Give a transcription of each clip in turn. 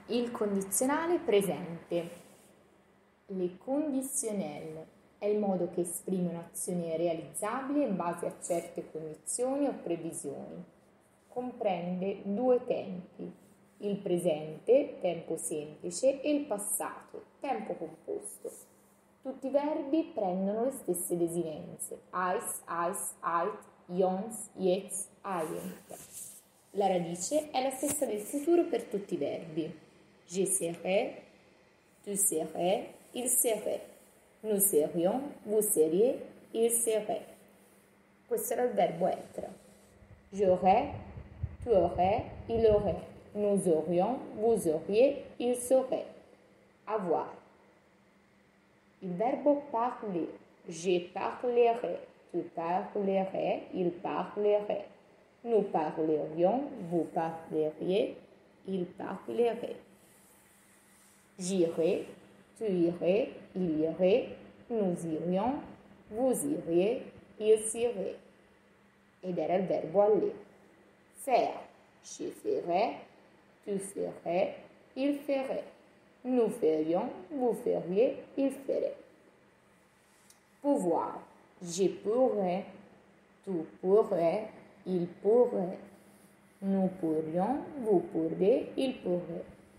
Il condizionale presente. Le conditionnel è il modo che esprime un'azione realizzabile in base a certe condizioni o previsioni. Comprende due tempi, il presente, tempo semplice, e il passato, tempo composto. Tutti i verbi prendono le stesse desinenze, eis, eis, eit, ions, jetzt, eient. La radice è la stessa del futuro per tutti i verbi. Je serai, tu serais, il serait. Nous serions, vous seriez, il serait. Questo era il verbo être. J'aurais, tu aurais, il aurait. Nous aurions, vous auriez, il saurait. Avoir. Il verbo parler. Je parlerai, tu parlerais, il parlerait. Nous parlerions, vous parleriez, il parlerait. J'irai, tu irais, il irait, nous irions, vous iriez, il irait. Ed era il verbo aller. Faire, je ferais, tu ferais, il ferait. Nous ferions, vous feriez, il ferait. Pouvoir, je pourrais, tu pourrais, il pourrait. Nous pourrions, vous pourriez, il pourrait.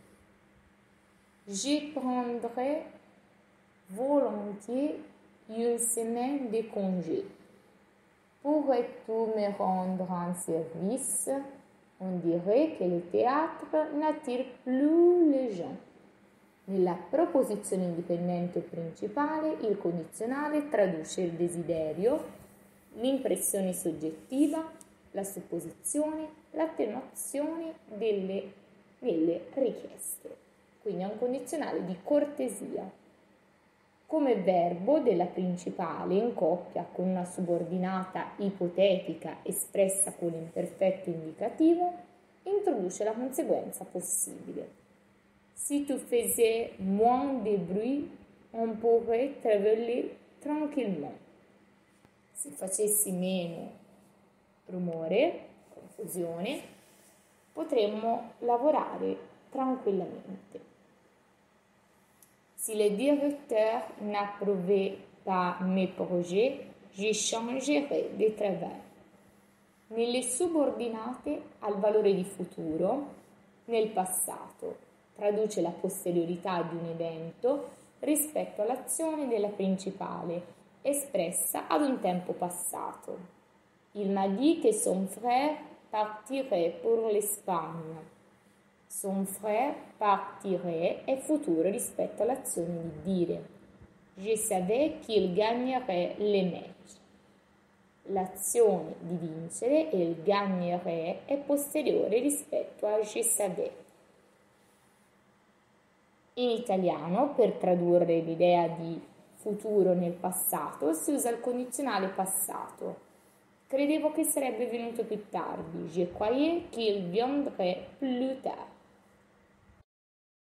Je prendrai volontiers une semaine de congé. Pourrais-tu me rendre un service? On dirait que le théâtre n'attire plus les gens. Nella proposizione indipendente principale, il condizionale traduce il desiderio, l'impressione soggettiva, la supposizione, l'attenuazione delle richieste. Quindi è un condizionale di cortesia. Come verbo della principale in coppia con una subordinata ipotetica espressa con l'imperfetto indicativo, introduce la conseguenza possibile. Si tu faisais moins de bruit, on pourrait travailler tranquillement. Se facessi meno rumore, confusione, potremmo lavorare tranquillamente. Si le directeur n'approuvait pas mes projets, je changerai de travail. Nelle subordinate al valore di futuro, nel passato, traduce la posteriorità di un evento rispetto all'azione della principale, espressa ad un tempo passato. Il m'a dit que son frère partirait pour l'Espagne. Son frère partirait è futuro rispetto all'azione di dire. Je savais qu'il gagnerait les matchs. L'azione di vincere e il gagnerait è posteriore rispetto a je savais. In italiano, per tradurre l'idea di futuro nel passato, si usa il condizionale passato. Credevo che sarebbe venuto più tardi. Je croyais qu'il viendrait plus tard.